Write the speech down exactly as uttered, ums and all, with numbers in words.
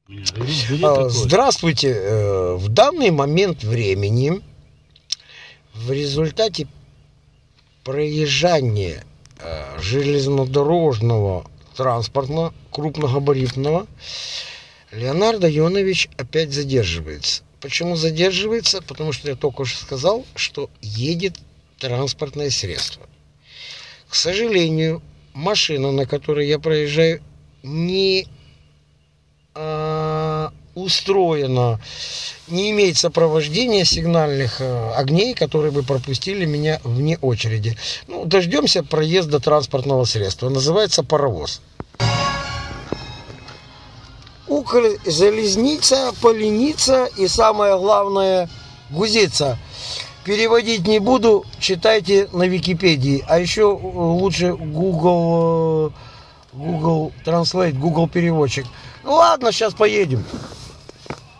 Здравствуйте. В данный момент времени в результате проезжания железнодорожного транспорта крупногабаритного Леонардо Йонович опять задерживается. Почему задерживается? Потому что я только что сказал, что едет транспортное средство. К сожалению, машина, на которой я проезжаю, не а, устроена, не имеет сопровождения сигнальных а, огней, которые бы пропустили меня вне очереди. Ну, дождемся проезда транспортного средства. Называется паровоз. Укрзалезница, поленится и, самое главное, гузица. Переводить не буду, читайте на Википедии. А еще лучше Google, Google Translate, Google переводчик. Ну ладно, сейчас поедем.